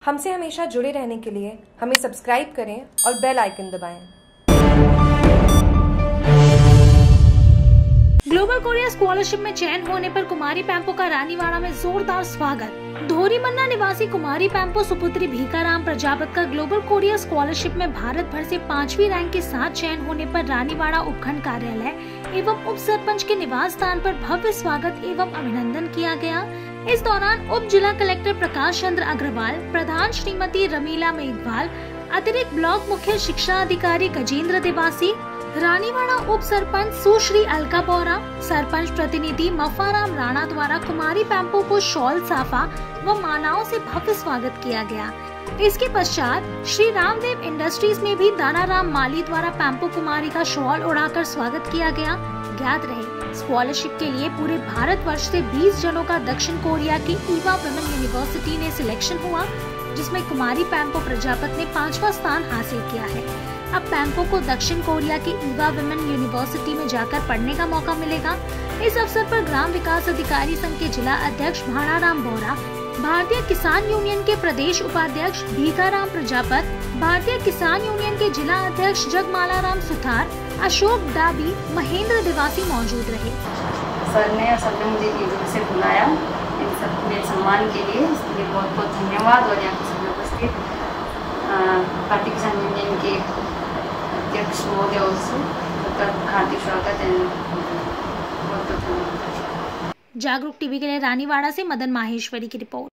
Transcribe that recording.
हमसे हमेशा जुड़े रहने के लिए हमें सब्सक्राइब करें और बेल आइकन दबाएं। ग्लोबल कोरिया स्कॉलरशिप में चयन होने पर कुमारी पैम्पो का रानीवाड़ा में जोरदार स्वागत। धोरीमन्ना निवासी कुमारी पैम्पो सुपुत्री भीकाराम प्रजापत का ग्लोबल कोरिया स्कॉलरशिप में भारत भर से 5वीं रैंक के साथ चयन होने पर रानीवाड़ा उपखंड कार्यालय एवं उप सरपंच के निवास स्थान पर भव्य स्वागत एवं अभिनंदन किया गया। इस दौरान उप जिला कलेक्टर प्रकाश चंद्र अग्रवाल, प्रधान श्रीमती रमीला मेघवाल, अतिरिक्त ब्लॉक मुख्य शिक्षा अधिकारी गजेंद्र देवासी, रानीवाड़ा उप सरपंच सुश्री अलका बोरा, सरपंच प्रतिनिधि मफाराम राणा द्वारा कुमारी पैम्पो को शॉल, साफा व मालाओं से भव्य स्वागत किया गया। इसके पश्चात श्री रामदेव इंडस्ट्रीज में भी दानाराम माली द्वारा पैम्पो कुमारी का शॉल उड़ाकर स्वागत किया गया। ज्ञात रहे, स्कॉलरशिप के लिए पूरे भारत वर्ष से 20 जनों का दक्षिण कोरिया की ईवा वुमेन यूनिवर्सिटी में सिलेक्शन हुआ, जिसमें कुमारी पैम्पो प्रजापत ने 5वां स्थान हासिल किया है। अब पैम्पो को दक्षिण कोरिया की ईवा वुमेन यूनिवर्सिटी में जाकर पढ़ने का मौका मिलेगा। इस अवसर पर ग्राम विकास अधिकारी संघ के जिला अध्यक्ष भाणाराम बोरा, भारतीय किसान यूनियन के प्रदेश उपाध्यक्ष भीकाराम प्रजापत, भारतीय किसान यूनियन के जिला अध्यक्ष जगमालाराम सुथार, अशोक डाबी, महेंद्र देवासी मौजूद रहे। सर ने और सबने मुझे ईद से बुलाया, इन सब मेरे सम्मान के लिए, इसके लिए बहुत बहुत धन्यवाद। और यहाँ पर उपस्थित भारतीय किसान यूनियन के अध्यक्ष महोदय हार्दिक स्वागत है। बहुत बहुत धन्यवाद। जागरूक टीवी के लिए रानीवाड़ा से मदन माहेश्वरी की रिपोर्ट।